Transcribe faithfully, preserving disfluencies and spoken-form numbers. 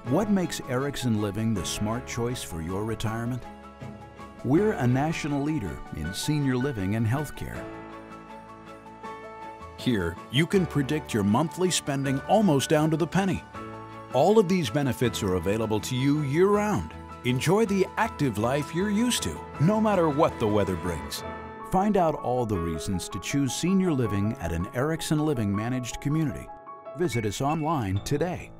What makes Erickson Living the smart choice for your retirement? We're a national leader in senior living and healthcare. Here, you can predict your monthly spending almost down to the penny. All of these benefits are available to you year-round. Enjoy the active life you're used to, no matter what the weather brings. Find out all the reasons to choose senior living at an Erickson Living-managed community. Visit us online today.